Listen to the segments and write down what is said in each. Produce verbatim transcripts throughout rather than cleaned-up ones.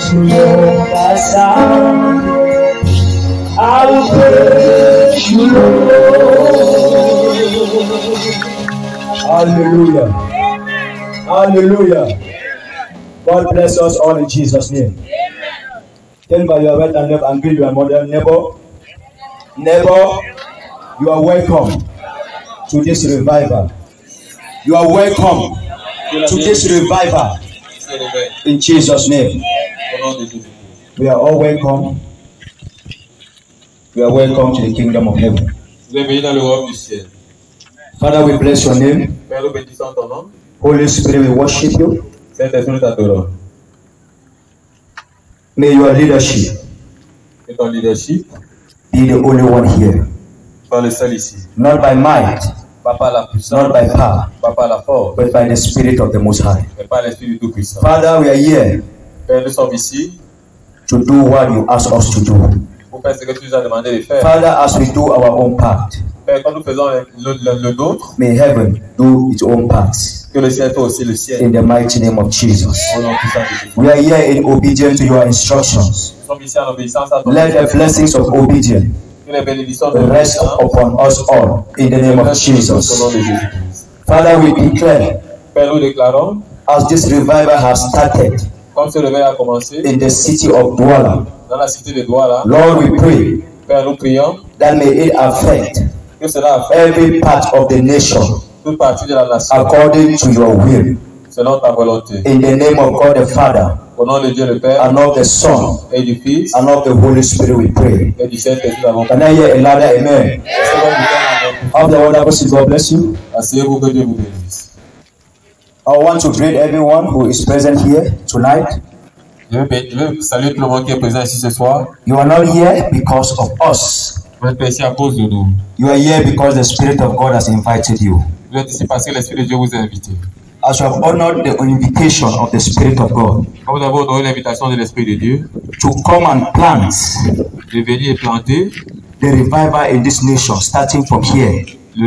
long as I, I will praise you, Lord. Hallelujah. Hallelujah. God bless us all in Jesus' name. Tell by your right hand and greet your mother, neighbor. Neighbor, you are welcome to this revival. You are welcome to this revival in Jesus' name. We are all welcome. We are welcome to the kingdom of heaven. Father, we bless your name. Holy Spirit, we worship you. May your leadership be the only one here. Not by might, not by power, but by the Spirit of the Most High. Father, we are here to do what you ask us to do. Father, as we do our own part, may heaven do its own part. In the mighty name of Jesus. We are here in obedience to your instructions. Let the blessings of obedience rest upon us all in the name of Jesus. Father, we declare, as this revival has started in the city of Douala, Lord, we pray that may it affect every part of the nation according to your will. In the name of God the Father, and of the Son, and of the Holy Spirit, we pray. Can I hear a louder amen? Of the wonderful God bless you. I want to greet everyone who is present here tonight. You are not here because of us. You are here because the Spirit of God has invited you. As you have honored the invitation of the Spirit of God to come and plant the revival in this nation, starting from here, I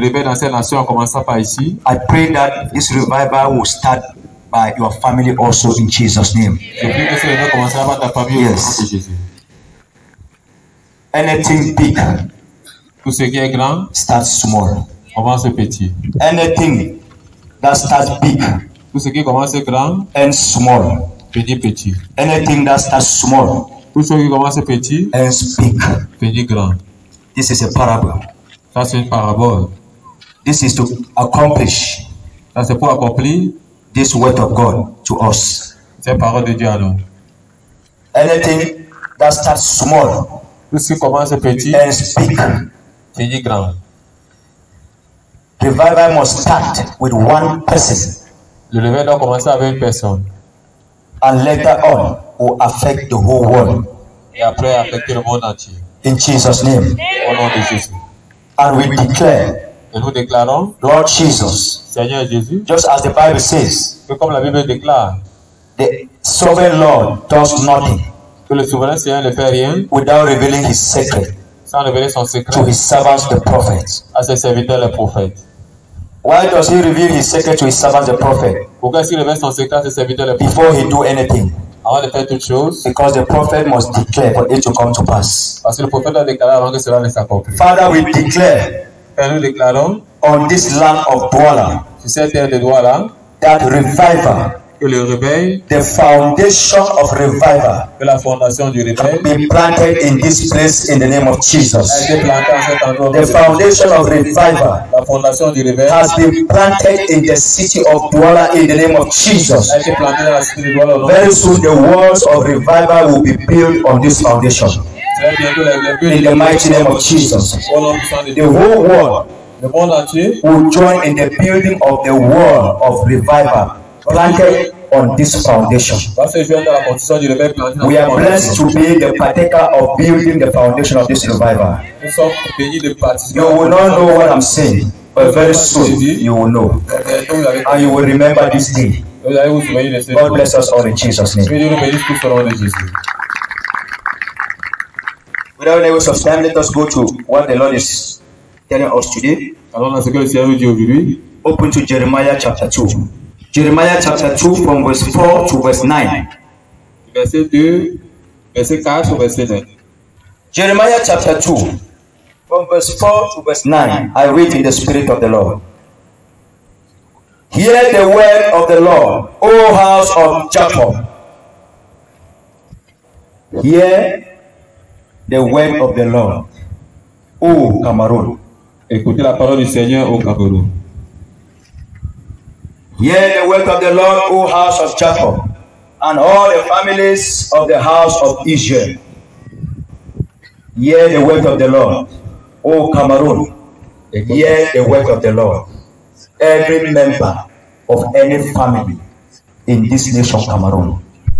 pray that this revival will start by your family also in Jesus' name. Yes. Anything big starts small. Anything that starts big and small. Anything that starts small and big. This is a parable. This is to accomplish this word of God to us. Anything that starts small and big. Revival must start with one person. And later on will affect the whole world. In Jesus' name. And we declare, Lord Jesus, just as the Bible says, the sovereign Lord does nothing without revealing his secret to his servants the prophets. Why does he reveal his secret to his servants the prophet? Before he do anything. Because the prophet must declare for it to come to pass. Father, we declare on this land of Douala that revival, the foundation of revival, be planted in this place in the name of Jesus. The foundation of revival has been planted in the city of Douala in the name of Jesus. Very soon the walls of revival will be built on this foundation. In the mighty name of Jesus. The whole world will join in the building of the wall of revival planted on this foundation. We are blessed to be the partaker of building the foundation of this revival. You will not know what I'm saying, but very soon you will know. And you will remember this day. God bless us all in Jesus' name. Without any waste of time, let us go to what the Lord is telling us today. Open to Jeremiah chapter two. Jeremiah chapter two from verse four to verse nine. Verset deux, verset quatre au verset neuf. Jeremiah chapter two, from verse four to verse nine, I read in the Spirit of the Lord. Hear the word of the Lord, O house of Jacob. Hear the word of the Lord, O Cameroon. Écoutez la parole du Seigneur au Cameroun. Hear the word of the Lord, O house of Jacob, and all the families of the house of Israel. Hear the word of the Lord, O Cameroon. Hear the word of the Lord. Every member of any family in this nation, Cameroon.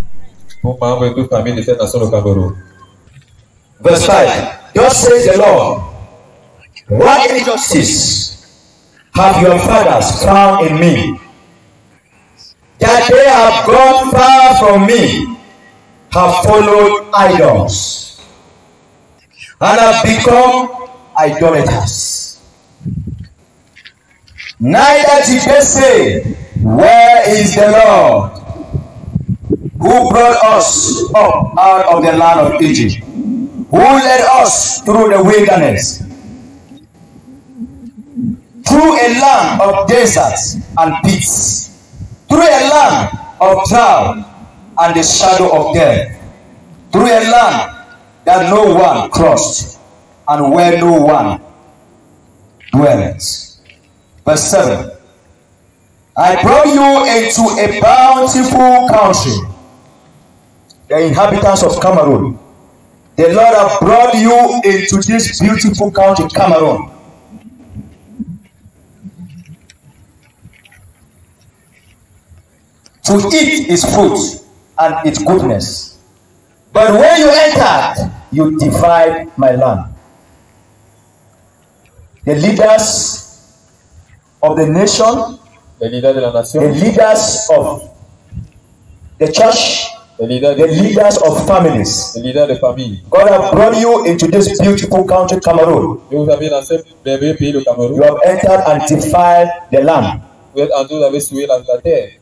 Verse five. Thus says the Lord, what injustice have your fathers found in me, that they have gone far from me, have followed idols, and have become idolaters. Neither did they say, where is the Lord, who brought us up out of the land of Egypt, who led us through the wilderness, through a land of deserts and pits, through a land of drought and the shadow of death, through a land that no one crossed, and where no one dwelt. Verse seven. I brought you into a bountiful country, the inhabitants of Cameroon. The Lord has brought you into this beautiful country, Cameroon. To eat its fruit and its goodness. But when you entered, you divide my land. The leaders of the nation, Les leaders de la nation, the leaders of the church, les leaders, the leaders of families. les leaders de famille. God has brought you into this beautiful country, Cameroon. Et vous avez dans ce merveilleux pays, le Cameroun. You have entered and defiled the land. Vous êtes entrés, vous avez souillé la, la terre.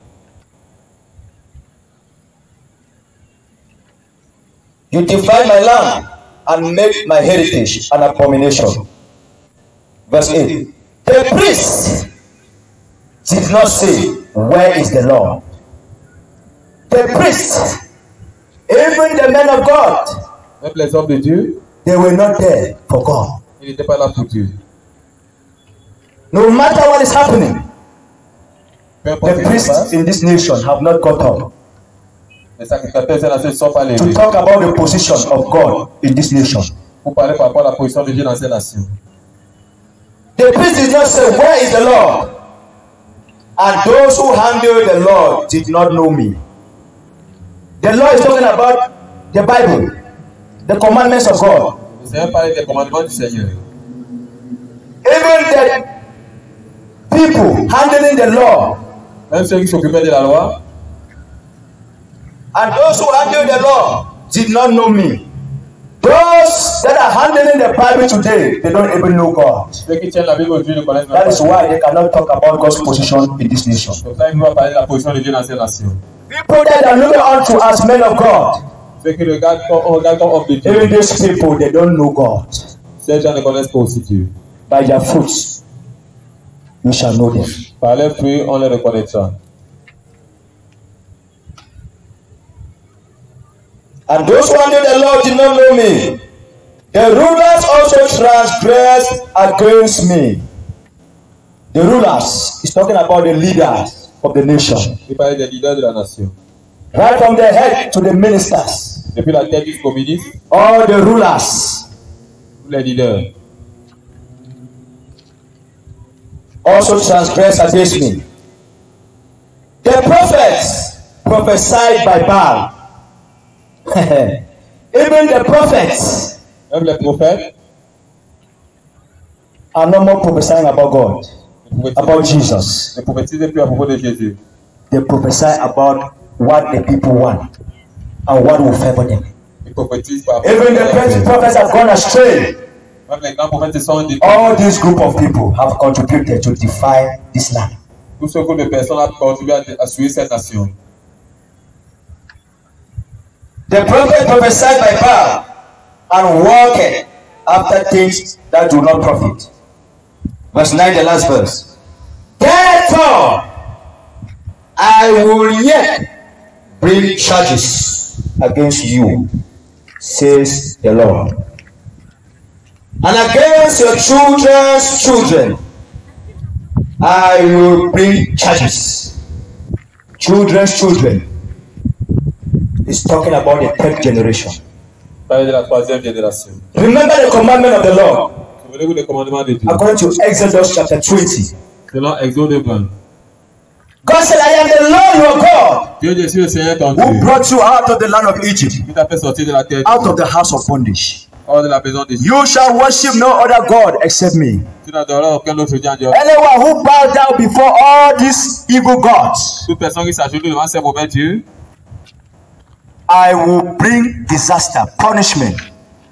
You defiled my land and made my heritage an abomination. Verse eight. The priests did not say, where is the Lord? The priests, even the men of God, Même les hommes de Dieu, they were not there for God. ils n'étaient pas là pour Dieu. No matter what is happening, Peu importe the ce qui se priests passe, in this nation have not got up les sacrificateurs de cette nation ne sont pas to levés talk about the position of God in this nation. pour parler par rapport à la position de Dieu dans cette nation. The priest did not say, where is the Lord? And those who handle the Lord did not know me. The Lord is talking about the Bible, the commandments of God. Le Seigneur parlait des commandements du Seigneur. Even the people handling the law, Même ceux qui s'occupaient de la loi, and those who handle the law did not know me. Those that are handling the Bible today, they don't even know God. ceux qui tiennent la Bible aujourd'hui ne connaissent That pas is Dieu. why they cannot talk about God's position in this nation. C'est pour ça qu'il doit parler de la position de Dieu dans cette nation. People that are looking unto as men of God, Ceux qui regardent comme, on regarde comme homme de Dieu, even these people, they don't know God. ces gens ne connaissent pas aussi Dieu. By their fruits, you shall know them. Par leurs fruits, on les reconnaîtra. And those who handle the law did not know me. The rulers also transgressed against me. The rulers is talking about the leaders of the nation. Il parlait des leaders de la nation. Right from the head to the ministers. Depuis la tête jusqu'au ministre, All the rulers tous les leaders also transgressed against me. The prophets prophesied by Baal. Even the prophets même les prophètes, are no more prophesying about God, ne about prophétisent Jesus. ne prophétisent plus à propos de Jésus. They prophesy about what the people want and what will favor them. Ils prophétisent par rapport Even the great prophets have gone astray. Même les grands prophètes se sont dit. All this group of people have contributed to defile this land. Tout ce groupe de personnes a contribué à, à suivre cette nation. The prophet prophesied by Baal and walked after things that do not profit. Verse nine, the last verse. Therefore, I will yet bring charges against you, says the Lord, and against your children's children I will bring charges. Children's children is talking about the third generation. Remember the commandment of the Lord according to Exodus chapter twenty. God said, I am the Lord your God who brought you out of the land of Egypt, out of the house of bondage. You shall worship no other God except me. Anyone who bows down before all these evil gods, I will bring disaster, punishment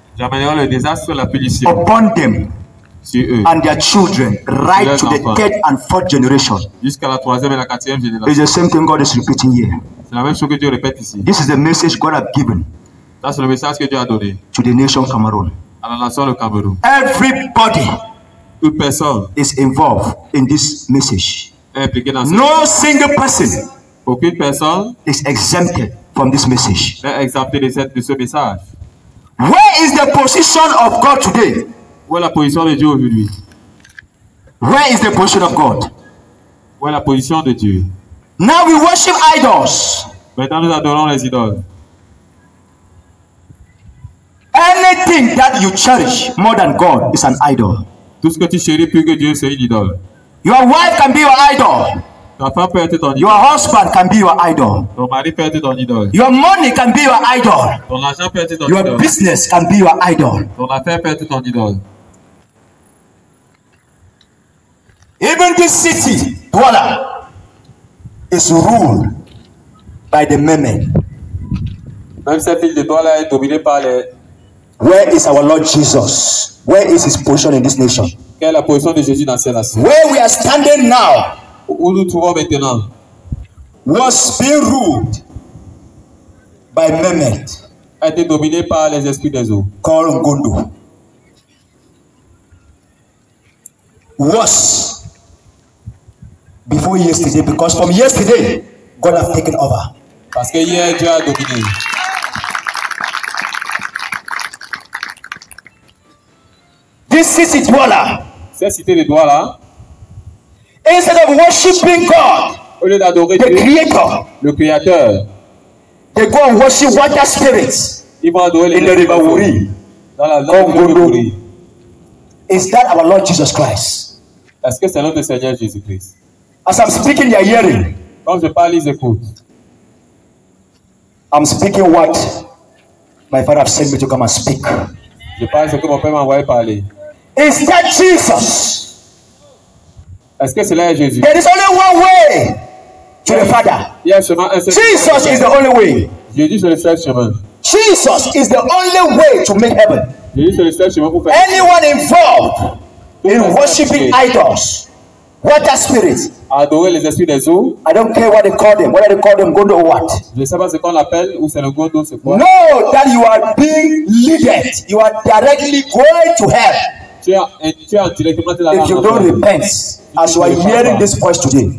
upon them and their children, right to the third and fourth generation. It's the same thing God is repeating here. This is the message God has given to the nation Cameroon. Everybody is involved in this message. No single person is exempted from this message. Where is the position of God today? Where is the position of God? Now we worship idols. Anything that you cherish more than God is an idol. Your wife can be your idol. Your husband can be your idol. Your money can be your idol. Your business can be your idol. Even this city, Douala, is ruled by the Memen. Where is our Lord Jesus? Where is his position in this nation? Where we are standing now was being ruled by Mehmet, called Ngondo. Was before yesterday, because from yesterday God has taken over. Parce que hier Dieu a dominé. This city Douala, cette cité de Douala, instead of worshiping God, au lieu d'adorer the Creator, le Créateur, they go and worship water spirits. Ils vont adorer les river Wuri, dans la langue de Wuri. Is that our Lord Jesus Christ? Est-ce que c'est notre Seigneur Jésus-Christ? As I'm speaking, you are hearing. Quand je parle, ils écoutent. I'm speaking what my father has sent me to come and speak. Je parle ce que mon père m'a envoyé parler. Is that Jesus? Est-ce que cela est Jésus? There is only one way to the Father. Jesus is the only way. Jésus c'est le seul chemin. Jesus is the only way to make heaven. Jésus c'est le seul chemin pour faire. Anyone involved in worshiping idols, water spirits, adorer les esprits des eaux. I don't care what they call them, whether they call them Ngondo or what. Je ne sais pas ce qu'on appelle ou c'est le Ngondo, c'est quoi. Know that you are being led. You are directly going to hell. If you don't repent, as you are hearing this voice today,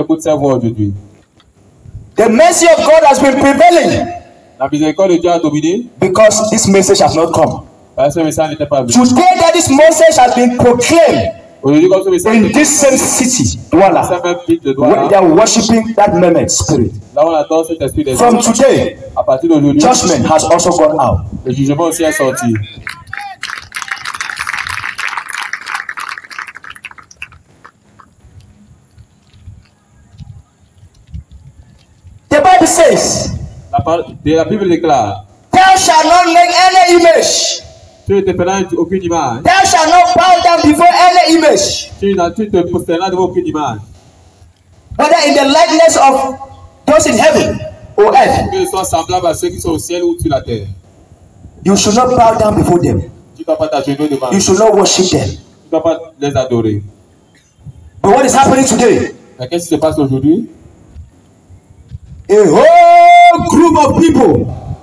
the mercy of God has been prevailing because this message has not come. Today that this message has been proclaimed in this same city, Douala, where they are worshiping that Mehmet spirit. From today, judgment has also gone out. The Bible says, la, la Bible déclare, thou shalt not make any image. Tu te feras aucune image. Thou shalt not bow down before any image. Tu ne te prosterneras devant aucune image. Whether in the likeness of those in heaven or earth. Que soient semblables à ceux qui sont au ciel ou sur la terre. You should not bow down before them. Tu dois pas t'agenouiller devant. You should not worship them. Tu dois pas les adorer. But what is happening today? Mais qu'est-ce qui se passe aujourd'hui? A whole group of people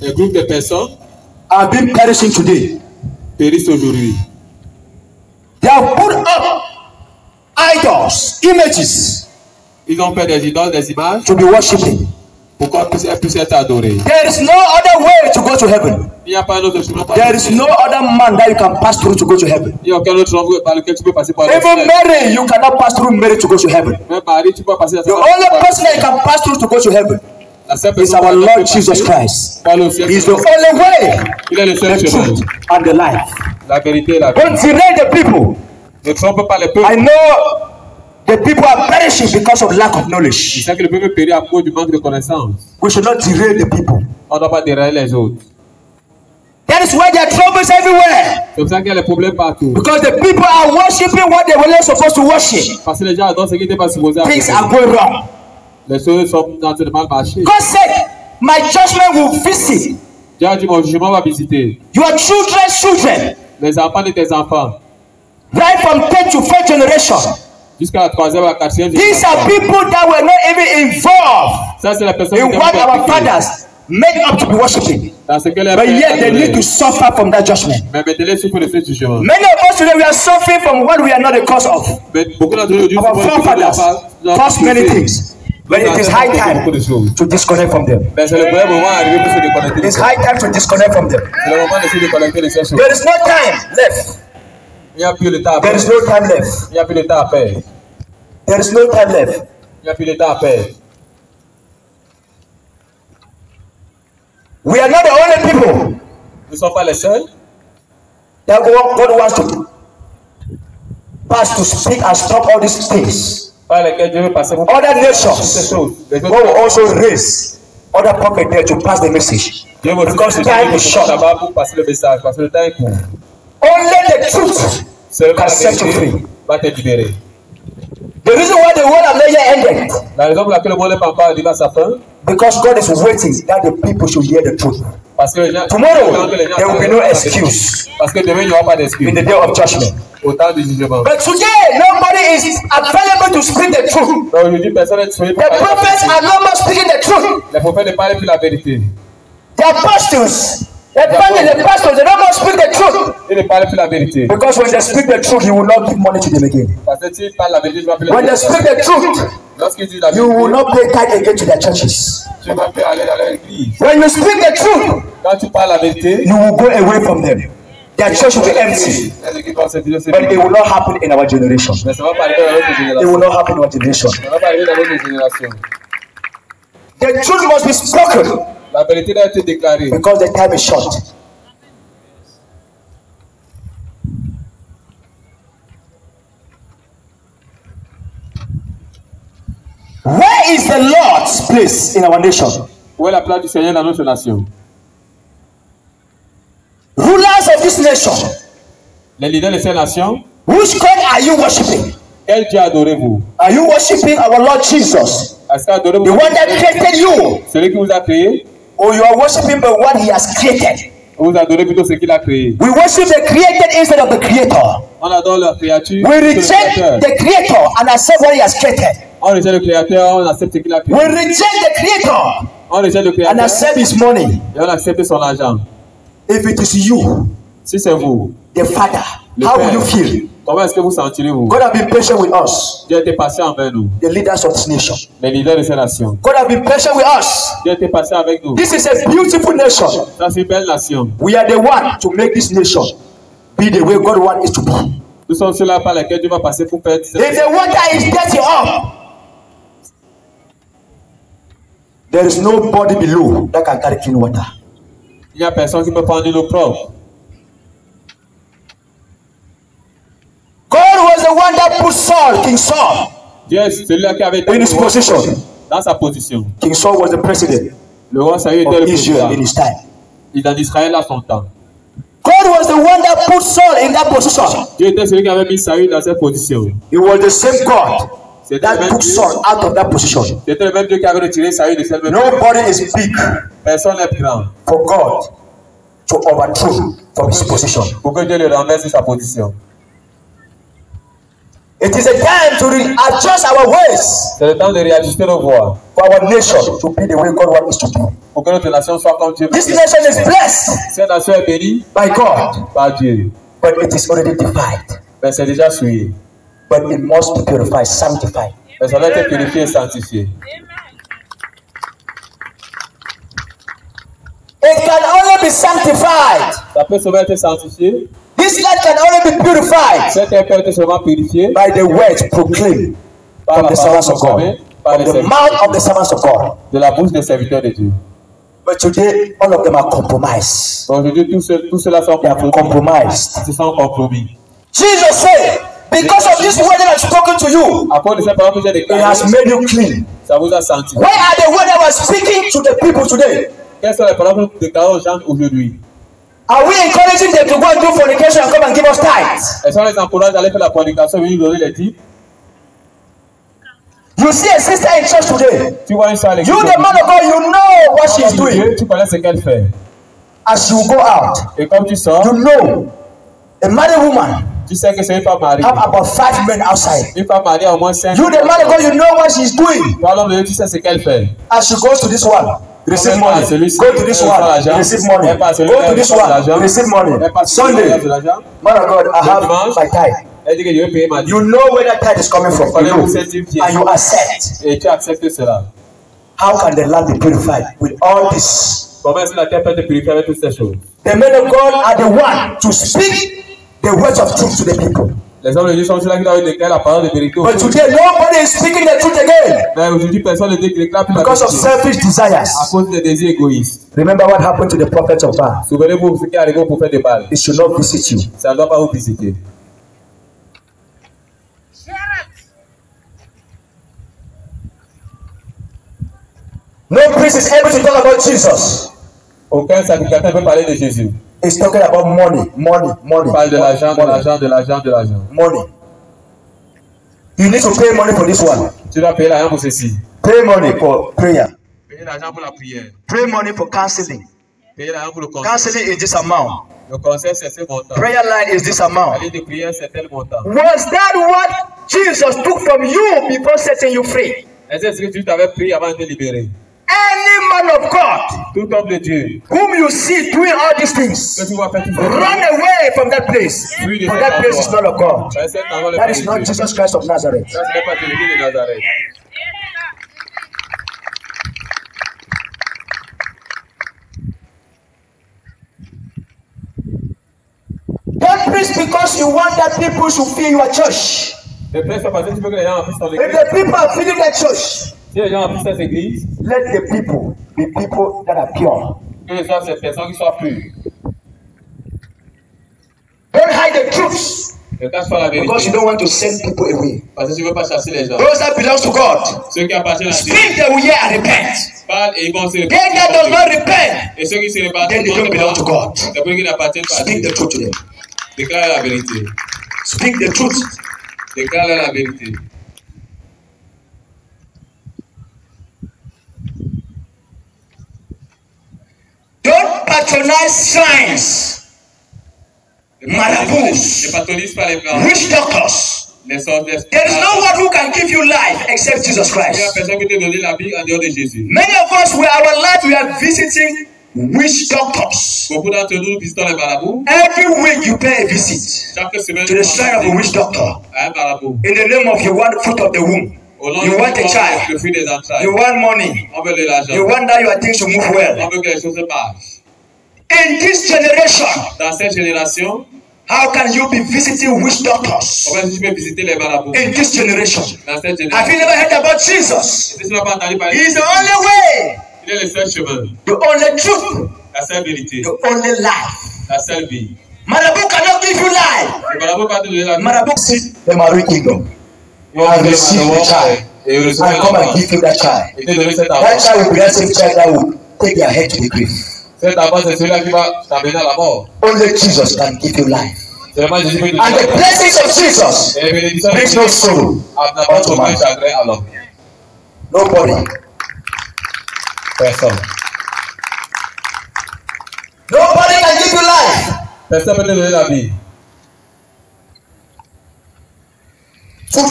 Les groupes de personnes are being perishing today. Périssent aujourd'hui. They have put up idols, images. Ils ont fait des idoles, des images. To be worshipping. Pourquoi elles puissent être adorées? There is no other way to go to heaven. Il n'y a pas un autre chemin. There is no other man that you can pass through to go to heaven. Il n'y a aucun autre chemin par lequel tu peux passer par le ciel. Even Mary, you cannot pass through Mary to go to heaven. Même Marie, tu peux passer à The only person that you can pass through to go to heaven is our Lord Jesus Christ. He is the only way, Il est le seul the chemin. truth, and the life. La vérité et la vie. Don't delay the people. Ne trompe pas les peuples. I know the people are perishing because of lack of Je knowledge. sais que le peuple périt à cause du manque de connaissances. We should not derail the people. On ne doit pas dérailler les autres. That is why there are troubles everywhere. C'est pour ça qu'il y a des problèmes partout. Because the people are worshiping what they were not supposed to worship. Parce que les gens adorent ce qui n'était pas supposé à Things faire. are going wrong. Les choses sont en train de mal marcher. God said, my judgment will visit Dieu a dit, mon jugement va visiter your children's children, les enfants de tes enfants right from third to fourth generation. jusqu'à la troisième à la quatrième These are génération. people that were not even involved Ça, c'est la personne in qui what était our fathers made up to be worshiping. dans ce que les But yet they pères need to suffer from that judgment. mais maintenant, souffrent de ce jugement. Many of us today, we are suffering from what we are not the cause of. Mais beaucoup d'entre nous, Our forefathers caused many things. But it is high time to disconnect from them. Mais c'est le vrai moment arrivé pour se déconnecter. It's high time to disconnect from them. C'est le moment de se déconnecter de ces choses. There is no time left. Il n'y a plus de temps à There perdre. is no time left. Il n'y a plus de temps à perdre. There is no time left. Il n'y a plus de temps à perdre. We are not the only people Nous ne sommes pas les seuls. that God wants to pass to speak and stop all these things. Par lesquels Dieu veut passer pour Other ces nations, choses. Les God autres, will also raise other prophets there to pass the message. Dieu va Because aussi time is short. là-bas pour passer le message parce que le temps est court. Only the truth Seulement can la set you vérité free. va te libérer. The reason why the world has not yet ended, La raison pour laquelle le monde n'est pas encore arrivé à sa fin, because God is waiting that the people should hear the truth. parce que les gens, Tomorrow, les gens there will be no excuse parce que demain il n'y aura pas d'excuse in the day of judgment. au temps du jugement. But today, nobody is available to speak the truth. Donc aujourd'hui, personne n'est disponible pour The parler la prophets vérité. are no more speaking the truth. Les prophètes ne parlent plus la vérité. The apostles, the prophets, the pastors, they don't more speak the truth. Ils ne parlent plus la vérité. Because when they speak the truth, you will not give money to them again. Parce que s'ils parlent la vérité, tu vas plus When they les speak the truth, Lorsqu'ils disent la you will vérité, not pay tithe again to their churches. tu ne vas plus aller dans l'église. When you speak the truth, Quand tu parles la vérité, you will go away from them. Their church will be empty. les équipes vont se dire, c'est But it will not happen in our generation. mais ça va pas arriver dans notre It génération. will not happen in our generation. Ça va pas arriver dans notre génération. The truth must be spoken La vérité doit être déclarée because the time is short. Where is the Lord's place in our nation? Où est la place du Seigneur dans notre nation? Rulers of this nation, Les leaders de ces nations, which God are you worshiping? quel Dieu adorez-vous? Are you worshiping our Lord Jesus, Est-ce qu'adorez-vous the one that created you, celui qui vous a créé or you are worshiping the one He has created? ou vous adorez plutôt ce qu'il a créé? We worship the created instead of the creator. On adore la créature We plutôt le reject créateur. the creator and accept what He has created. On rejette le créateur, on accepte ce qu'il a créé. We reject the creator On rejette le and créateur accept His money. et on accepte son argent. If it is you, Si c'est vous, the Father, le how will Père, you feel? comment est-ce que vous sentirez-vous? God has been patient with us, Dieu a été patient envers nous, the leaders of this nation. les leaders de ces nations. God has been patient with us. Dieu a été patient avec nous. This is a beautiful nation. Ça, c'est une belle nation. We are the one to make this nation be the way God wants it to be. Nous sommes ceux-là par lesquels Dieu va passer pour faire. If the water is dirty up, there is nobody below that can carry clean water. Il n'y a personne qui peut prendre l'eau propre. God was the one that put Saul, King Saul, Dieu est celui-là qui avait été in his position. dans sa position. King Saul was the president Le roi Saül était of le Israel in président. his time. Il est en Israël à son temps. God was the one that put Saul in that position. Dieu était celui qui avait mis Saül dans cette position. It was the same God C'était le that même took Dieu. Saul out of that position. C'était le même Dieu qui avait retiré Saül de cette même Nobody is big Personne n'est grand for God to overthrow from his position. pour que Dieu le renverse de sa position. It is a time to adjust our ways. C'est le temps de réajuster nos voies. For our nation to be the way God wants us to be. Pour que notre nation soit comme Dieu. This nation is blessed. Cette nation est bénie by God. Par Dieu. But it is already divided. Mais c'est déjà souillé. But it must be purified, sanctified. Mais ça doit être purifié et sanctifié. It can only be sanctified. Ça peut seulement être sanctifié. This land can only be purified. Cette terre peut être seulement purifiée. By the words proclaimed from the servants of God. From the mouth of the servants of God. De la bouche des serviteurs de Dieu. But today, all of them are compromised. Aujourd'hui, tous ceux, tous ceux-là sont compromised. Ils sont compromis. Jesus said, because of this word that I've spoken to you, à cause de cette parole que j'ai déclarée, it has made you clean. Ça vous a sanctifié. Where are the words that I was speaking to the people today? Quelles sont les paroles que nous déclarons aux gens aujourd'hui? Are we encouraging them to go and do fornication and come and give us tithes? Est-ce qu'on les encourage d'aller faire la fornication et venir donner les dîmes? You see a sister in church today. Tu vois une soeur à l'église. You, the man of God, you know what she is doing. Tu connais ce qu'elle fait. As you go out, et comme tu sors, you know a married woman. Tu sais que c'est une femme mariée. Have about five men outside. Une femme mariée au moins cinq. You, the man of God, you know what she is doing. Toi, l'homme de Dieu, tu sais ce qu'elle fait. As she goes to this one, receive money. Go to this one, receive money. Go to this one, receive money. Sunday, man of God, I have my tithe. You know where that tithe is coming from, you know, and you accept. Et tu acceptes cela. How can the land be purified with all this? Comment est-ce que la terre peut être purifiée avec toutes ces choses? The men of God are the one to speak the words of truth to the people. Les hommes de Dieu sont ceux-là qui doivent déclarer la parole de vérité. But today nobody is speaking the truth again. Mais aujourd'hui personne ne déclare plus la vérité. Because of selfish desires. À cause des désirs égoïstes. Remember what happened to the prophets of Baal. Souvenez-vous ce qui est arrivé au prophète de Baal. It should not visit you. Ça ne doit pas vous visiter. No priest is able to talk about Jesus. Aucun sacrificateur ne peut parler de Jésus. He's talking about money, money, money. Il parle de l'argent, de l'argent, de l'argent, de l'argent. Money. You need to pay money for this one. Tu dois payer l'argent pour ceci. Pay money for prayer. Payer l'argent pour la prière. Pay money for counseling. Payer l'argent pour le conseil. Counseling is this amount. Le conseil c'est ce montant. Prayer line is this amount. La ligne de prière c'est tel montant. Was that what Jesus took from you before setting you free? Est-ce que tu t'avais pris avant de te libérer? Any man of God, tout homme de Dieu, whom you see doing all these things, run away from that place. For that place is not of God. That is not Jesus Christ of Nazareth. Don't preach because you want that people should feel your church. If the people are feeling that church, si les gens appuient cette église, let the people be people that are pure. Que ce soit ces personnes qui soient pures. Don't hide the truth. Because you don't want to send people away. Parce que tu veux pas chasser les gens. Those that belong to God. Ceux qui appartiennent à Dieu. Speak, they will hear and repent. Parle et ils vont se répandre. They that does not repent. Et ceux qui se répandent, then they don't belong to God. C'est pour qui n'appartiennent pas à Dieu. Speak the truth to them. Déclare la vérité. Speak the truth. Déclare la vérité. Don't patronize science. Marabouts. Witch doctors. There is no one who can give you life except Jesus Christ. Many of us, with our life, we are visiting witch doctors. Every week you pay a visit to the shrine of a witch doctor. In the name of you want fruit of the womb. You want a child. You want money. You want that your things to move well. In this generation, dans cette génération, how can you be visiting witch doctors? Comment tu peux visiter les marabouts? In this generation, dans cette génération, have you never heard about Jesus? Tu n'as pas entendu parler? He is the only way. Il est le seul chemin. The only truth. La seule vérité. The only life. La seule vie. Marabout cannot give you life. Le marabout peut te donner la vie. Marabout sit the Marie kingdom. You have received the child. And come and give you that child. That child will be that same child that will take their head to the grave. Cet enfant, c'est celui-là qui va t'amener à la mort. Only Jesus can give you life. And the blessings of Jesus brings no sorrow unto man. Nobody. Personne. Nobody can give you life. Personne peut te donner la vie. To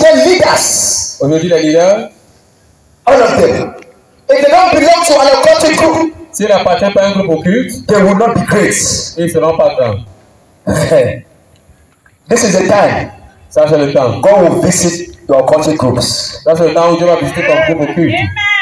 Aujourd'hui, les leaders, all of them, if they don't belong to an occultic group, s'ils n'appartiennent pas à un groupe occulte, they will not be great. ils ne seront pas grands. This is the time Ça, c'est le temps. God will visit the occultic groups. Ça, c'est le temps où Dieu va visiter ton groupe occulte.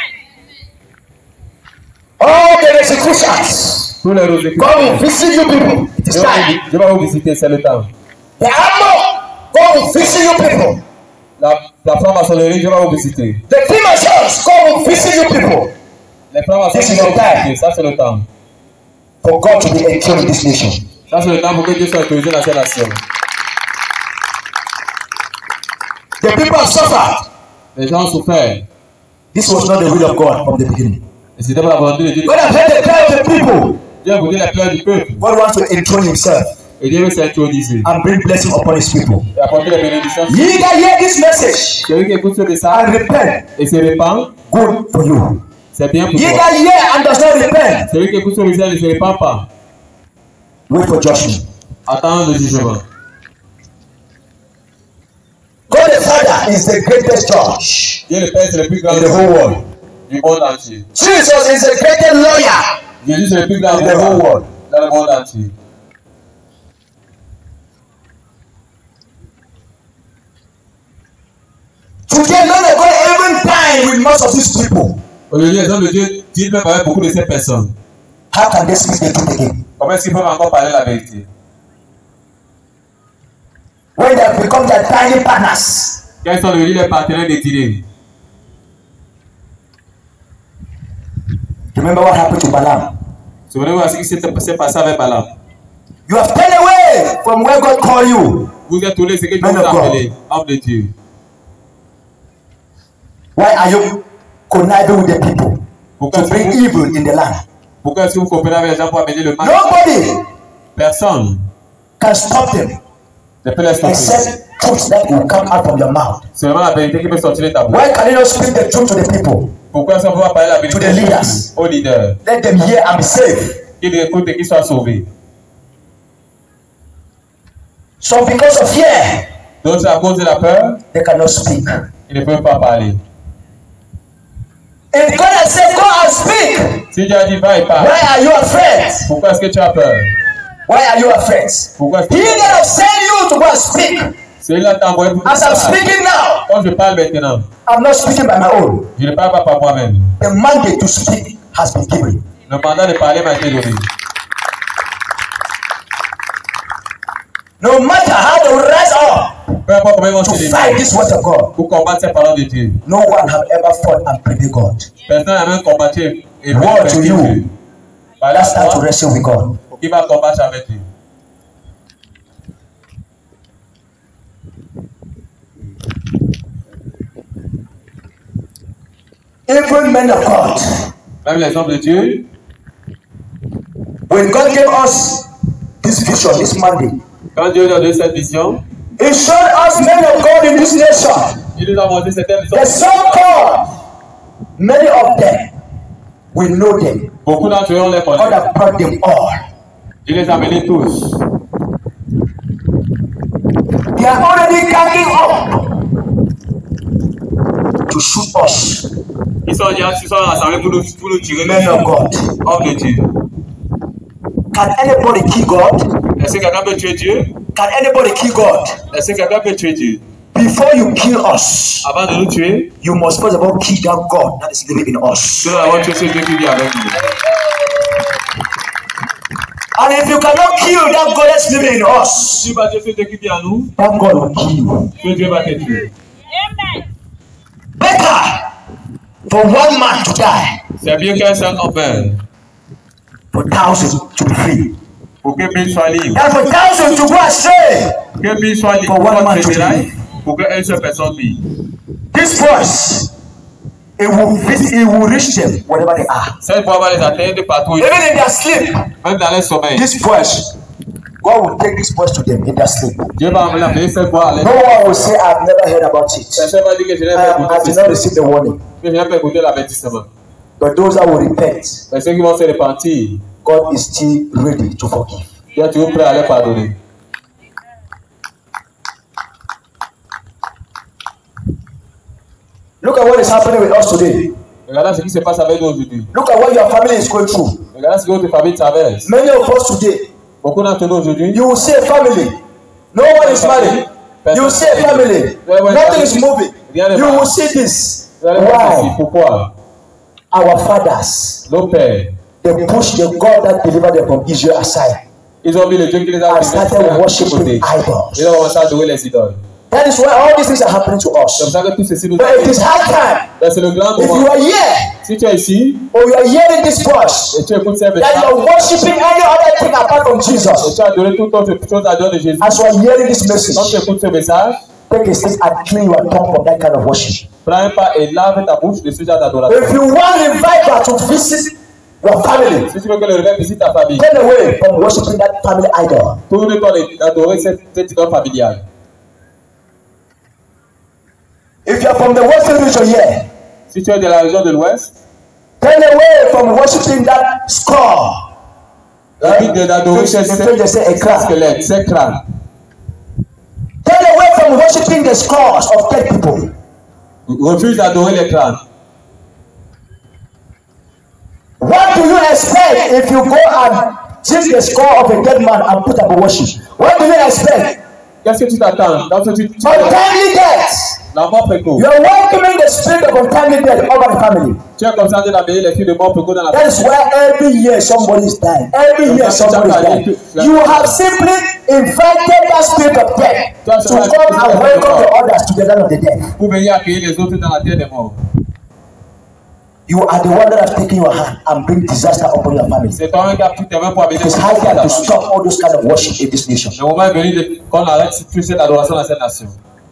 All the executions, Tous les roses God will visit you people. It is Dieu va time. vous- Dieu va vous visiter, c'est le temps. The armor, God will visit you people. La, la franc-maçonnerie, Dieu va vous visiter. The Freemasons, God will visit you people. Les francs-maçons, This is Dieu va the vous time. visiter. Ça, c'est le temps. For God to be enthroned in this nation. Ça, c'est le temps pour que Dieu soit autorisé dans cette nation. The people have suffered. Les gens ont souffert. This was not the will of God from the beginning. Et c'était pas la volonté de Dieu. God has heard the cry of the people. Dieu a écouté la plaie du peuple. God wants to enthrone himself Et Dieu veut s'introniser. and bring blessing upon his people. Et apporter les bénédictions. Ye that hear this message Celui qui écoute ce message and repent, et se répand, good for you. c'est bien pour Ye toi. that hear and does not repent, Celui qui écoute ce message et ne se répand pas, wait for judgment. attend le jugement. God the Father is the greatest judge Dieu le Père, c'est le plus grand in the whole world. du monde entier. Jesus is the greatest lawyer Jésus, c'est le plus grand in the whole world. dans le monde entier. Today, men of God even time with most of these people. Aujourd'hui, les hommes de Dieu disent même avec beaucoup de ces personnes. How can they speak the truth again? Comment est-ce qu'ils peuvent encore parler la vérité? When they have become their tiny partners. Quels sont devenus les partenaires des dîners? Remember what happened to Balaam? Souvenez-vous à ce qui s'est passé avec Balaam. You have turned away from where God called you. Vous êtes tournés, c'est que Dieu Men vous a of God. appelé, homme de Dieu. Why are you conniving with the people Pourquoi to est-ce que bring vous, evil in the land? pourquoi est-ce que vous comprenez avec les gens pour amener le mal? Nobody Personne can stop them ne peut les stopper. except truth that will come out from your mouth. C'est vraiment la vérité qui peut sortir de ta bouche. Why can you not speak the truth to the people? Pourquoi est-ce qu'on peut pas parler la To the vérité leaders. aux leaders? Let them hear and be saved. Qu'ils écoutent et qu'ils soient sauvés. So because of fear, D'autres, à cause de la peur, they cannot speak. ils ne peuvent pas parler. If God has said, go and speak, Si Dieu a dit va et parle, why are you afraid? pourquoi est-ce que tu as peur? Why are you afraid? Pourquoi est-ce He que that have sent you to go and speak. celui-là t'a envoyé pour As I'm parler? speaking now, Quand je parle maintenant, I'm not speaking by my own. je ne parle pas par moi-même. The mandate to speak has been given. Le mandat de parler m'a été donné. No matter how they will rise up Peu importe comment ils vont to se fight lever this word of God, pour combattre ces paroles de Dieu. no one have ever fought and prevail God. Personne n'a même combattu et Woe vaincu to Dieu. you. Par That's how to la wrestle with God. qui va combattre avec lui. Even men of God, Même les hommes de Dieu, when God gave us this vision this Monday, quand Dieu nous a donné cette vision, He showed us men of God in this nation. il nous a montré certaines The visions. so-called, many of them, we know them. Beaucoup d'entre eux, on les God connaît. has brought them all. Dieu les a amenés tous. They are already ganging up to shoot us, Ils sont, ils sont rassemblés pour nous, pour nous tirer. men of God. Hommes de Dieu. Can anybody kill God? Est-ce que quelqu'un peut tuer Dieu? Can anybody kill God? Est-ce que quelqu'un peut tuer Dieu? Before you kill us, Avant de nous tuer, you must first of all kill that God that is living in us. nous avons tué ce Dieu qui vit avec nous. And if you cannot kill that God that's living in us, Si tu vas tuer ce Dieu qui vit en nous, that God will kill you. ce Dieu va te tuer. Better for one man to die C'est bien qu'un seul en meure for thousands to be free. pour que mille soient libres. And for thousands to go astray. Que mille soient libres For one pour man être to libérés, pour qu'une seule personne vive. This voice, it will visit, it will reach them wherever they are. Cette voix va les atteindre de partout, Even in their sleep, même dans les sommeils. this voice, God will take this voice to them in their sleep. Dieu va amener cette voix à No l'aide. one will say, I've never heard about it. Personne va dire que je n'ai pas Um, I écouté did ceci, not receive the warning. que je n'ai pas écouté l'avertissement. But those that will repent, Mais ceux qui vont se repentir, God is still ready to forgive. Dieu est toujours prêt à les pardonner. Look at what is happening with us today. Regardez ce qui se passe avec nous aujourd'hui. Look at what your family is going through. Regardez ce que votre famille traverse. Many of us today, Beaucoup d'entre nous aujourd'hui, you will see a family. No one is married. You will see a family. Nothing is moving. You will see this. Why? Pourquoi? Our fathers, Nos pères, they pushed the God that delivered them from Israel aside ils ont mis le Dieu qui les a and started worshiping idols. Ils ont commencé à adorer les idoles. That is why all these things are happening to C'est us. pour ça que tout ceci nous But it is high time. Ben, c'est le grand If moment. you are here Si tu es ici or you are hearing this voice, et tu écoutes ces that you messages, are worshiping any other thing apart from et Jesus, tu as adoré toute autre chose à Dieu de Jésus, as you are hearing this quand tu message, écoutes ce message, take a step and clean your tongue from that kind of worship. prends un pas et lave ta bouche de ce genre d'adoration. If you want revival to visit your family, Si tu veux que le réveil visite ta famille, turn away from worshiping that family idol. tourne-toi d'adorer cette, cette idole familiale. If you are from the western region here, Si tu es de la région de l'Ouest, turn away from worshiping that skull. évite de d'adorer ces The French they say a crab. squelettes, ces crânes. Turn away from worshiping the skulls of dead people. Refuse d'adorer les crânes. What do you expect if you go and take the skull of a dead man and put up a worship? What do you expect? Qu'est-ce que tu t'attends? Dans ce tu, tu, Untimely death. la mort précoce. You are welcoming the spirit of untimely death over the family. Tu es comme ça en train d'amener les filles de mort précoce dans la That is why every year somebody is dying. Every year somebody is dying. You have simply invited that spirit of death to come and welcome the others to the land of the dead. pour venir accueillir les autres dans la terre des morts. You are the one that has taken your hand and bring disaster upon your family. C'est toi qui as pris tes mains pour amener It is high time to stop all those kind of worship in this nation. Le moment est venu de- qu'on arrête toute cette adoration dans cette nation.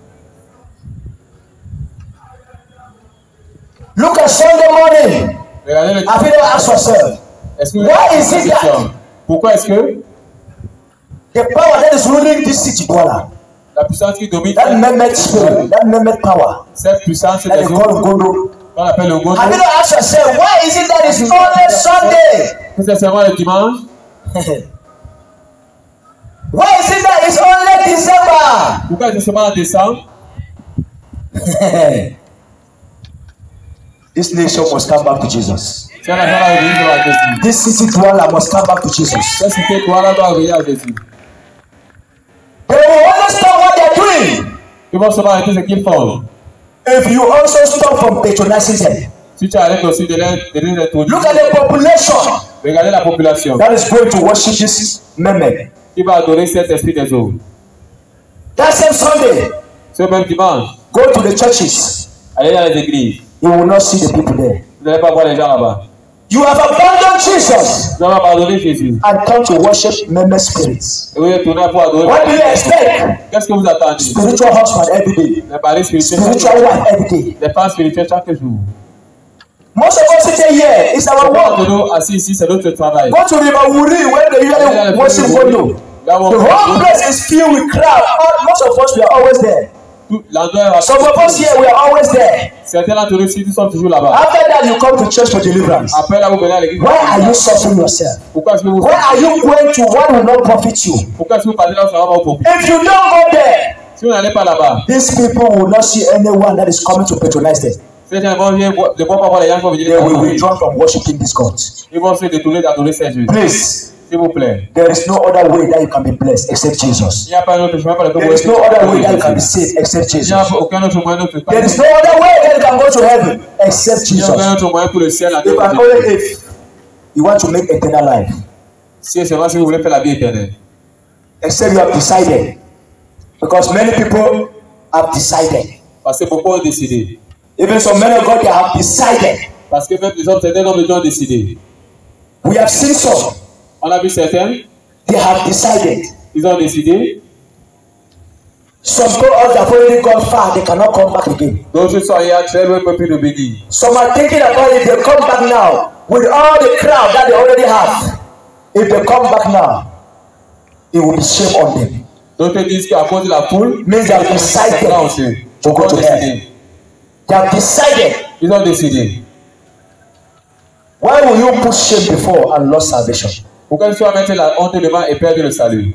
Look at Sunday morning. Regardez le Have you ever asked yourself, Est-ce que Why is it that- question? Pourquoi est-ce que the power that is ruling this city, Douala, la puissance qui domine that Mehmet spirit, that Mehmet power, cette puissance that des is autres, called Gondo, qu'on appelle le Gondo, have you not asked yourself, why is it that it's only Sunday? que c'est seulement le dimanche? Why is it that it's only December? Pourquoi c'est seulement en décembre? This nation must come back to Jesus. C'est la joie de revenir à Jésus. This city, Douala, must come back to Jesus. Cette cité, toi là, doit revenir à Jésus. They will only stop what they're doing Ils vont seulement arrêter ce qu'ils font. if you also stop from patronizing them. Si tu arrêtes aussi de les, de les introduire, Look at the population regardez la population that is going to worship this Mehmet. qui va adorer cet esprit des eaux. That same Sunday, Ce même dimanche, go to the churches. allez dans les églises. You will not see the people there. Vous n'allez pas voir les gens là-bas. You have abandoned Jesus Vous allez abandonner Jésus. and come to worship Mehmet spirits. Et vous retournez pour adorer. What do you expect? Qu'est-ce que vous attendez? Spiritual husband every day. Les paris spirituels, Spiritual wife every day. les femmes spirituelles chaque jour. Most of us sitting here, it's our Beaucoup de work. nous assis ici, c'est notre travail. Go to River Wuri where they usually worship Gondo. The whole place is filled with crowd. All- Most of us, we are always there. Tout l'endroit est Some of us here, we are always there. Certains d'entre nous ici sont toujours là-bas. After that, you come to church for deliverance. Après là, vous venez à l'église. Why are you suffering yourself? Pourquoi est-ce que vous Where are you going to what will not profit you? Pourquoi est-ce que vous partez là où ça va pas vous profiter? If you don't go there, Si vous n'allez pas là-bas, these people will not see anyone that is coming to patronize them. ces gens vont venir voir- ne vont pas voir les gens qui vont venir They les will adorer. withdraw from worshiping these gods. Ils vont se détourner d'adorer ces dieux. Please, S'il vous plaît. there is no other way that you can be blessed except Jesus. Il n'y a pas un autre chemin par lequel There vous is no other way that you can be saved except Il n'y a Jesus. aucun autre moyen d'autre There is no other way that you can go to heaven except Il n'y a aucun Jesus. autre moyen pour le ciel à If and Dieu. only if you want to make eternal life, Si seulement si vous voulez faire la vie éternelle. except you have decided. Because many people have decided. Parce que beaucoup ont décidé. Even some men of God, they have decided. Parce que même les hommes, certains hommes de Dieu ont décidé. We have seen some. On a vu certains, They have decided. ils ont décidé. Some told us they have already gone far. They cannot come back again. D'autres sont allés très loin pour plus de bénir. Some are thinking about if they come back now with all the crowd that they already have. If they come back now, it will be shame on them. D'autres disent qu'à cause de la foule, Means they have decided to go to hell. They have decided. Ils ont décidé. Why will you put shame before and lost salvation? Pourquoi tu vas mettre la honte devant et perdre le salut?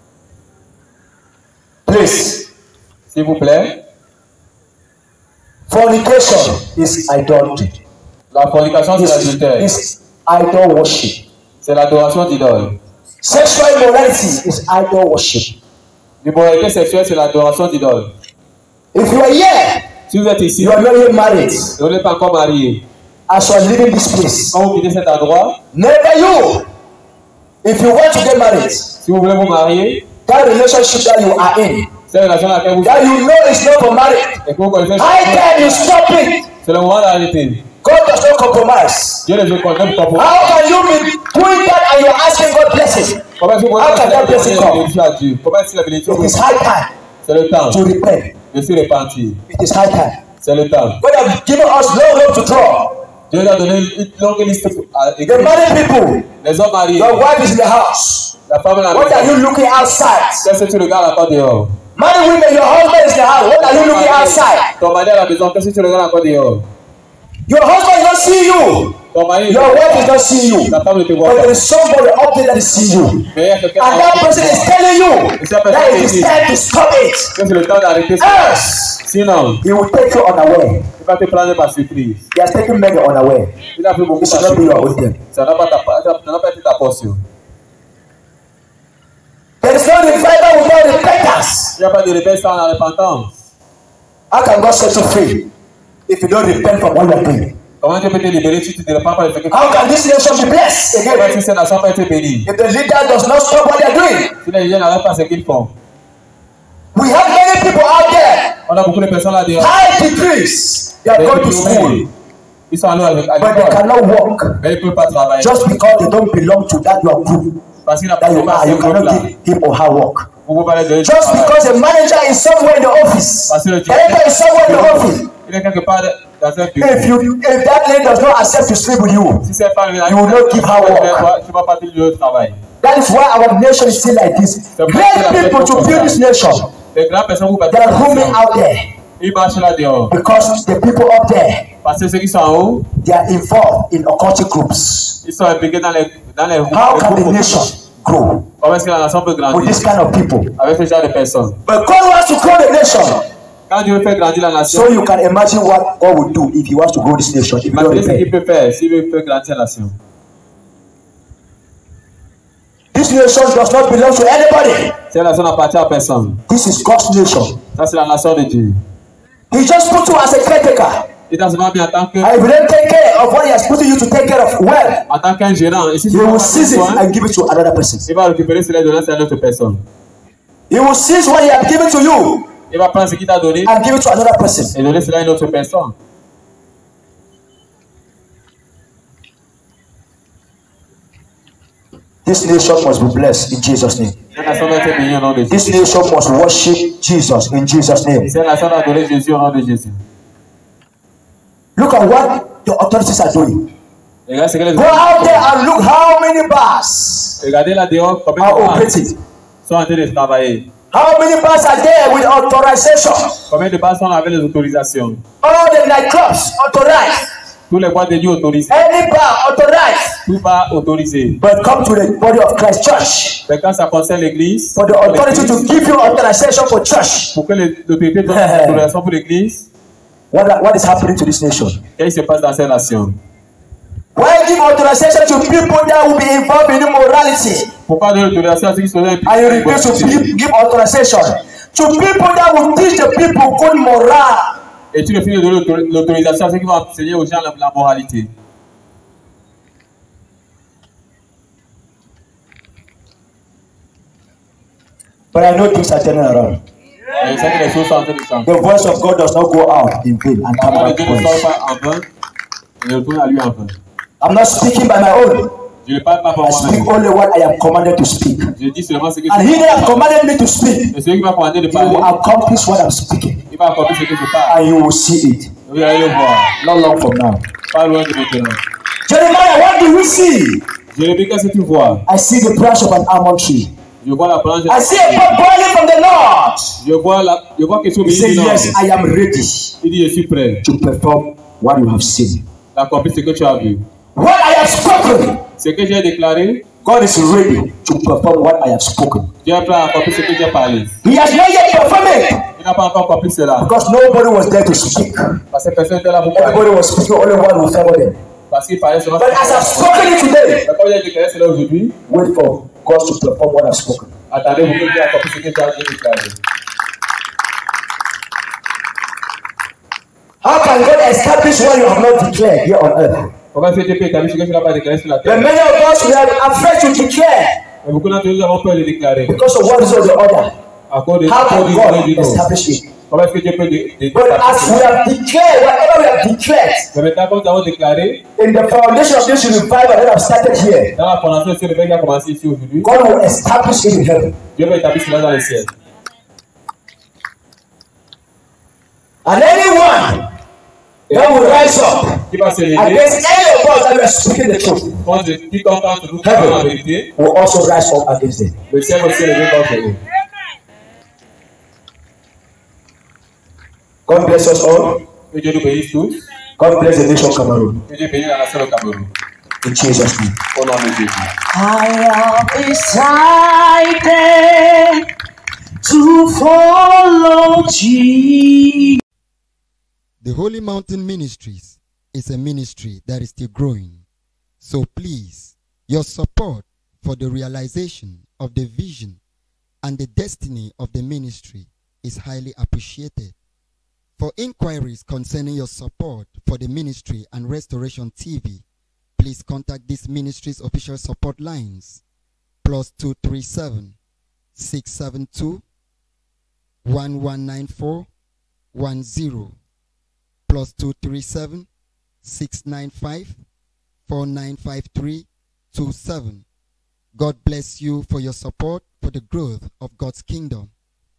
Please, S'il vous plaît. Fornication is idolatry. La fornication, c'est l'adultère. Is idol worship. C'est l'adoration d'idole. Sexual immorality is idol worship. L'immoralité sexuelle, c'est l'adoration d'idole. If you are here, si vous êtes ici, you are not yet married. Vous n'êtes pas encore marié. As you are leaving this place, quand vous quittez cet endroit, never you. If you want to get married, si vous voulez vous marier, that relationship that you are in, cette relation à laquelle vous that you know is not for marriage, high time you stop it. C'est le moment d'arrêter. God does not compromise. Dieu ne veut pas compromettre. How can you be doing that and you are asking God blessing? How can that blessing come? It is high time. C'est le temps to repent. De se repentir. It is high time. C'est le temps. God has given us long road to draw. Dieu nous a donné une longue liste. The married people. Les hommes mariés. Your wife is in the house. La femme est là. What are you looking outside? Qu'est-ce que tu regardes encore dehors? Married women, your husband is in the house. What are you looking outside? Ton mari à la maison, qu'est-ce que tu regardes encore dehors? Your husband does not see you. Ton mari. Your wife is not seeing you. La femme ne te voit pas. But there is somebody up there that is seeing you. And that person is telling you that it is time to stop it. C'est le temps d'arrêter ça. Yes. Sinon, he will take you unaware. Il va te prendre par surprise. He has taken many unaware. Il a pris beaucoup par surprise. Ça n'a pas été ta portion. There is no revival without repentance. Il n'y a pas de repentance sans la repentance. How can God set you free if you don't repent from what you are doing? Comment tu peux te libérer si tu ne repens pas de ce que tu fais? How can this nation be blessed again? Si cette nation peut être bénie. If the leader does not stop what they are doing. Si les leaders n'arrêtent pas ce qu'ils font. We have many people out there. On a beaucoup de personnes là dehors. High degrees. They are going to school. Ils sont allés avec but they cannot work. Mais ils ne peuvent pas travailler. Just because they don't belong to that your group. Parce qu'il n'a that you are, you cannot give him or her work. Just because a manager is somewhere in the office, editor is somewhere in the office. If you, if that lady does not accept to sleep with you, you will not give her work. That is why our nation is still like this. Great people to build this nation. There are women out there. Because the people up there, they are involved in occultic groups. How can the nation grow with this kind of people? But God wants to grow the nation. Quand Dieu fait grandir la nation, so you can imagine what God would do if He wants to grow this nation. If you don't ce qu'il peut faire s'il veut faire grandir la nation. This nation does not belong to anybody. Cette nation n'appartient à personne. This is God's nation. Ça c'est la nation de Dieu. He just put you as a caretaker. Il t'a seulement mis en tant que. And if you don't take care of what He has put you to take care of, well, en tant qu'un gérant, et si He will seize it and give it to another person. Il va récupérer cela et donner à une autre personne. He will seize what He has given to you. Il va prendre ce qu'il t'a donné and give it to another person. Et donner cela à une autre personne. This nation must be blessed in Jesus' name. This nation must worship Jesus in Jesus' name. Look at what the authorities are doing. Go out there and look how many bars are operating. How many bars are there with authorization? Combien de bars sont avec les autorisations? All the nightclubs authorized. Tous les boîtes de nuit autorisées. Any bar authorized. Tout bar autorisé. But come to the body of Christ Church. Mais quand ça concerne l'église. For the authority to give you authorization for church. Pour que l'autorité donne l'autorisation pour l'église. What what is happening to this nation? Qu'est-ce qui se passe dans cette nation? Why give authorization to people that will be involved in immorality? Pourquoi donner l'autorisation à ceux qui sont impliqués? And you refuse to give, give authorization to people that will teach the people good morale. Et tu refuses de donner l'autorisation à ceux qui vont enseigner aux gens la, la moralité. But I know things are turning around. The voice of God does not go out in vain and come back voice. I'm not speaking by my own. I speak only what I am commanded to speak. And he that has commanded me to speak, he will accomplish what I'm speaking. And you will see it. Not long from now. Jeremiah, what do we see? I see the branch of an almond tree. I see a pot boiling from the north. He said, yes, I am ready to perform what you have seen. What I have spoken, ce que j'ai déclaré, God is ready to perform what I have spoken. Dieu est prêt à accomplir ce que j'ai parlé. He has not yet performed it. Il n'a pas encore compris cela. Because nobody was there to speak. Parce que personne n'était là pour parler. Everybody was speaking, only one will favor them. Parce qu'il parlait seulement. But as I've spoken it today, Mais comme j'ai déclaré cela aujourd'hui, wait for God to perform what I've spoken. attendez-vous que Dieu accomplisse ce que Dieu a déclaré. How can God establish what you have not declared here on earth? Comment est-ce que Dieu peut établir ce que tu n'as pas déclaré sur la But terre? many of us we are afraid to declare Mais beaucoup d'entre nous avons peur de déclarer. because of what is on the order. À cause de How à cause can du God du nom. establish it? Comment est-ce que Dieu peut dé- dé- But as we have declared, whatever we have declared Mais maintenant, comme nous avons déclaré, in the foundation of this revival that I've started here, dans la fondation de ce réveil qui a commencé ici aujourd'hui, God will establish it in heaven. Dieu va établir cela dans les ciels. And anyone that will rise up Qui va se lever against any of us that we are speaking the truth contre quiconque entre nous parle la vérité, will also rise up against them. le ciel va se lever contre nous. God bless us all. Que Dieu nous bénisse tous. God bless the nation of Cameroon. Que Dieu bénisse la nation du Cameroun. In Jesus' name. Au nom de Jésus. I have decided to follow Jesus. The Holy Mountain Ministries is a ministry that is still growing. So please, your support for the realization of the vision and the destiny of the ministry is highly appreciated. For inquiries concerning your support for the ministry and Restoration T V, please contact this ministry's official support lines, plus two three seven, six seven two, one one nine four one zero, plus two three seven, six nine five, four nine five three two seven. God bless you for your support for the growth of God's kingdom.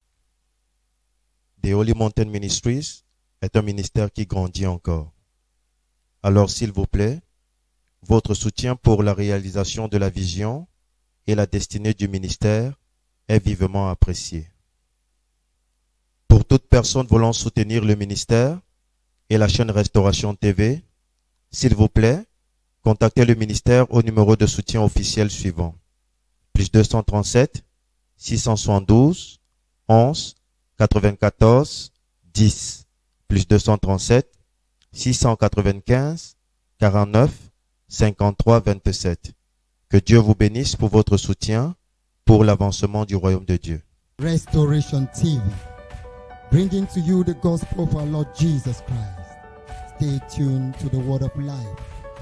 The Holy Mountain Ministries est un ministère qui grandit encore. Alors, s'il vous plaît, votre soutien pour la réalisation de la vision et la destinée du ministère est vivement apprécié. Pour toute personne voulant soutenir le ministère et la chaîne Restauration T V, s'il vous plaît, contactez le ministère au numéro de soutien officiel suivant. Plus deux cent trente-sept, six cent soixante-douze, onze, quatre-vingt-quatorze, dix. Plus deux cent trente-sept, six cent quatre-vingt-quinze, quarante-neuf, cinquante-trois, vingt-sept. Que Dieu vous bénisse pour votre soutien pour l'avancement du royaume de Dieu. Restoration T V, bringing to you the gospel of our Lord Jesus Christ. Stay tuned to the word of life.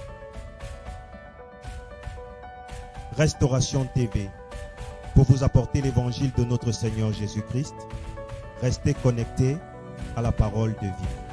Restauration T V, pour vous apporter l'évangile de notre Seigneur Jésus-Christ, restez connectés à la parole de vie.